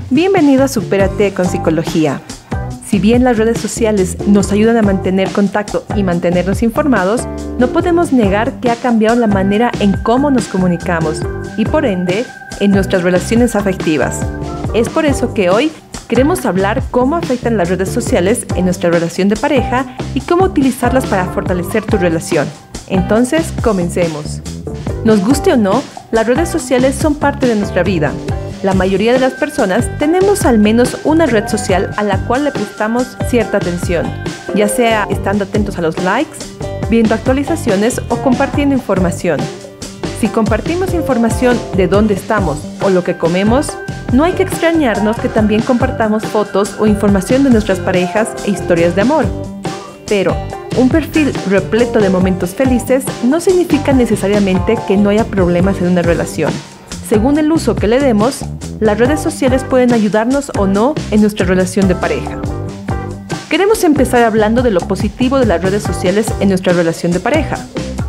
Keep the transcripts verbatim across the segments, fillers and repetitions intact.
Bienvenido a Supérate con Psicología. Si bien las redes sociales nos ayudan a mantener contacto y mantenernos informados, no podemos negar que ha cambiado la manera en cómo nos comunicamos y por ende, en nuestras relaciones afectivas. Es por eso que hoy queremos hablar cómo afectan las redes sociales en nuestra relación de pareja y cómo utilizarlas para fortalecer tu relación. Entonces, comencemos. Nos guste o no, las redes sociales son parte de nuestra vida. La mayoría de las personas tenemos al menos una red social a la cual le prestamos cierta atención, ya sea estando atentos a los likes, viendo actualizaciones o compartiendo información. Si compartimos información de dónde estamos o lo que comemos, no hay que extrañarnos que también compartamos fotos o información de nuestras parejas e historias de amor. Pero un perfil repleto de momentos felices no significa necesariamente que no haya problemas en una relación. Según el uso que le demos, las redes sociales pueden ayudarnos o no en nuestra relación de pareja. Queremos empezar hablando de lo positivo de las redes sociales en nuestra relación de pareja.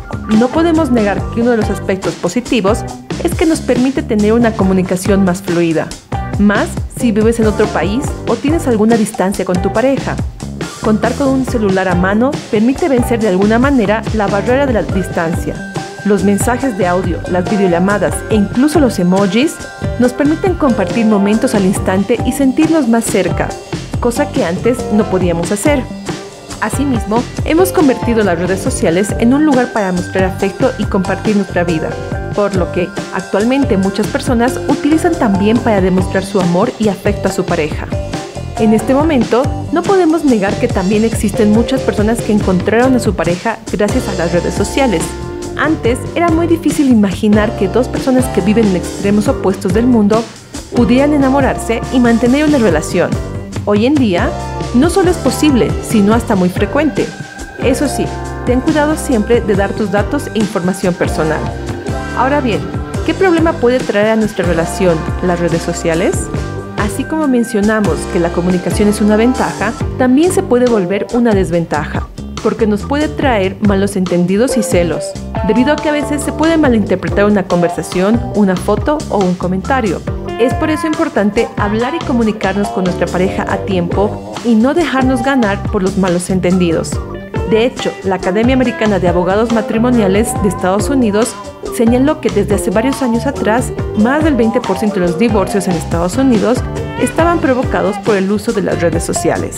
No podemos negar que uno de los aspectos positivos es que nos permite tener una comunicación más fluida, más si vives en otro país o tienes alguna distancia con tu pareja. Contar con un celular a mano permite vencer de alguna manera la barrera de la distancia. Los mensajes de audio, las videollamadas e incluso los emojis nos permiten compartir momentos al instante y sentirnos más cerca, cosa que antes no podíamos hacer. Asimismo, hemos convertido las redes sociales en un lugar para mostrar afecto y compartir nuestra vida, por lo que actualmente muchas personas utilizan también para demostrar su amor y afecto a su pareja. En este momento, no podemos negar que también existen muchas personas que encontraron a su pareja gracias a las redes sociales. Antes era muy difícil imaginar que dos personas que viven en extremos opuestos del mundo pudieran enamorarse y mantener una relación. Hoy en día, no solo es posible, sino hasta muy frecuente. Eso sí, ten cuidado siempre de dar tus datos e información personal. Ahora bien, ¿qué problema puede traer a nuestra relación las redes sociales? Así como mencionamos que la comunicación es una ventaja, también se puede volver una desventaja, porque nos puede traer malos entendidos y celos, debido a que a veces se puede malinterpretar una conversación, una foto o un comentario. Es por eso importante hablar y comunicarnos con nuestra pareja a tiempo y no dejarnos ganar por los malos entendidos. De hecho, la Academia Americana de Abogados Matrimoniales de Estados Unidos señaló que desde hace varios años atrás, más del veinte por ciento de los divorcios en Estados Unidos estaban provocados por el uso de las redes sociales.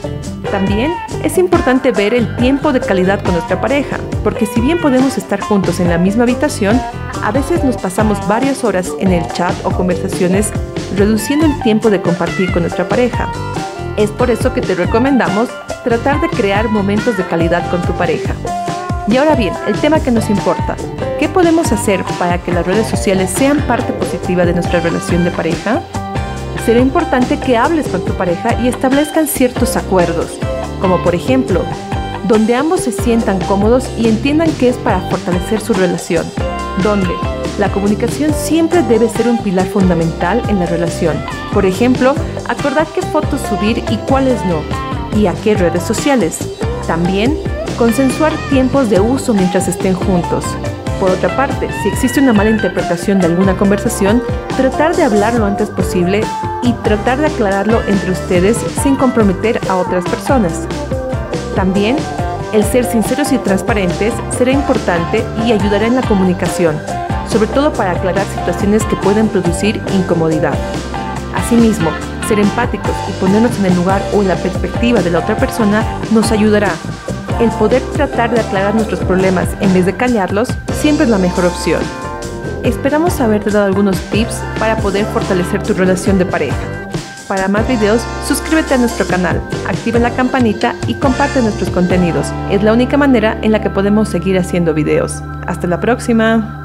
También es importante ver el tiempo de calidad con nuestra pareja, porque si bien podemos estar juntos en la misma habitación, a veces nos pasamos varias horas en el chat o conversaciones, reduciendo el tiempo de compartir con nuestra pareja. Es por eso que te recomendamos tratar de crear momentos de calidad con tu pareja. Y ahora bien, el tema que nos importa, ¿qué podemos hacer para que las redes sociales sean parte positiva de nuestra relación de pareja? Será importante que hables con tu pareja y establezcan ciertos acuerdos, como por ejemplo, donde ambos se sientan cómodos y entiendan que es para fortalecer su relación, donde la comunicación siempre debe ser un pilar fundamental en la relación. Por ejemplo, acordar qué fotos subir y cuáles no, y a qué redes sociales. También, consensuar tiempos de uso mientras estén juntos. Por otra parte, si existe una mala interpretación de alguna conversación, tratar de hablar lo antes posible y tratar de aclararlo entre ustedes sin comprometer a otras personas. También, el ser sinceros y transparentes será importante y ayudará en la comunicación, sobre todo para aclarar situaciones que pueden producir incomodidad. Asimismo, ser empáticos y ponernos en el lugar o en la perspectiva de la otra persona nos ayudará. El poder tratar de aclarar nuestros problemas en vez de callarlos siempre es la mejor opción. Esperamos haberte dado algunos tips para poder fortalecer tu relación de pareja. Para más videos, suscríbete a nuestro canal, activa la campanita y comparte nuestros contenidos. Es la única manera en la que podemos seguir haciendo videos. ¡Hasta la próxima!